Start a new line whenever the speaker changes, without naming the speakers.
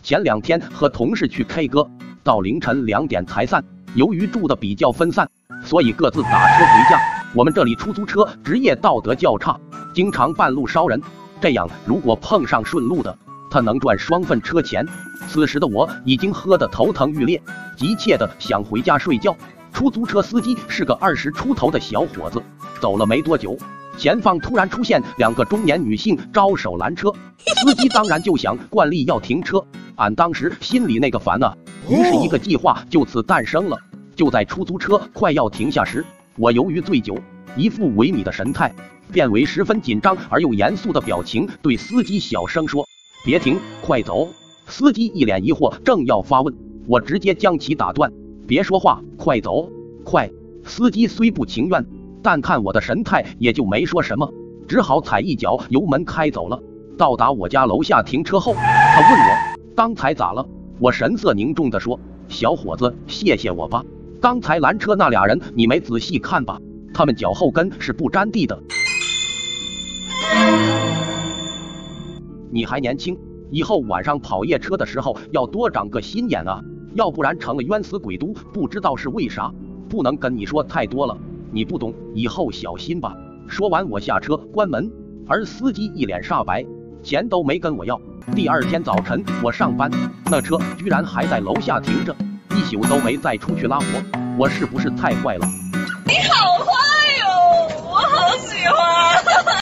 前2天和同事去 K 歌，到凌晨2点才散。由于住的比较分散，所以各自打车回家。我们这里出租车职业道德较差，经常半路捎人。这样如果碰上顺路的，他能赚双份车钱。此时的我已经喝得头疼欲裂，急切的想回家睡觉。出租车司机是个20出头的小伙子，走了没多久，前方突然出现2个中年女性招手拦车，司机当然就想惯例要停车。俺当时心里那个烦啊，于是一个计划就此诞生了。就在出租车快要停下时，我由于醉酒，一副萎靡的神态，变为十分紧张而又严肃的表情，对司机小声说：“别停，快走。”司机一脸疑惑，正要发问，我直接将其打断：“别说话，快走，快！”司机虽不情愿，但看我的神态也就没说什么，只好踩一脚油门开走了。到达我家楼下停车后，他问我刚才咋了？我神色凝重地说：“小伙子，谢谢我吧。刚才拦车那俩人你没仔细看吧？他们脚后跟是不沾地的。你还年轻，以后晚上跑夜车的时候要多长个心眼啊，要不然成了冤死鬼都不知道是为啥。不能跟你说太多了，你不懂，以后小心吧。”说完我下车关门，而司机一脸煞白，钱都没跟我要。第2天早晨我上班，那车居然还在楼下停着，一宿都没再出去拉活，我是不是太坏了？
你好坏哟，我好喜欢。